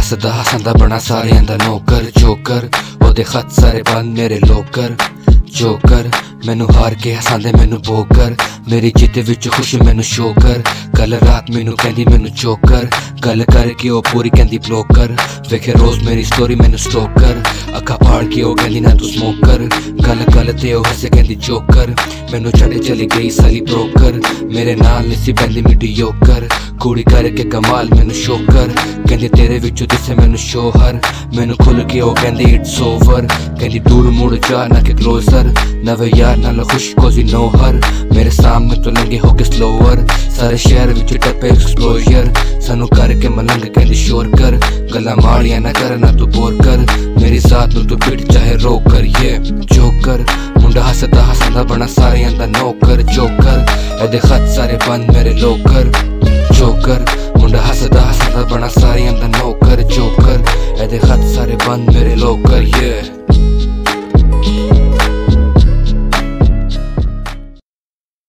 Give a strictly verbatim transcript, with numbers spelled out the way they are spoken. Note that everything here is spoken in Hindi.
हसदा हसदा बना सारे अंदा नौकर जोकर ओदे खत सारे बंद मेरे लोकर जोकर मैनू हार के हसांदे मैनू बोकर मेरी जिद विच खुशी मैनू शोकर कल रात मैनू कहंदी मैनू चोकर गल करके ओ पूरी कहंदी ब्लोकर वेखे रोज मेरी स्टोरी मैनू स्टोकर अखा फाड़ के ओ कहंदी ना तू स्मोकर गल गल ते ओ हसे कहंदी जोकर मैनू छड्ड चली गई साली ब्रोकर मेरे नाल निसी बंदी मीडियोकर कुड़ी करके कमाल मैनू शोकर कहंदी तेरे विचों दिसे मैनू शोहर मैनू खुल के ओ कहंदी इट्स ओवर कहंदी दूर मुड़ जा ना के क्लोजर नवे यार नाल खुश कोजी नोहर मेरे सामने तो लंघे होके स्लोअर सारे शहर विच टप्पे एक्सप्लोजर सानू करके मलंग कहंदी शोर कर गल्लां माड़ियां ना कर ना तू बोर कर मेरी साथ नू तू पिट चाहे रो कर ये जोकर मुंडा हसदा हसदा बना सारे अंदा नौकर जोकर एदे खत सारे बंद मेरे लोकर जोकर मुंडा हसदा हसदा बना सारे अंदा नौकर जोकर एदे खत सारे बंद मेरे लोकर ये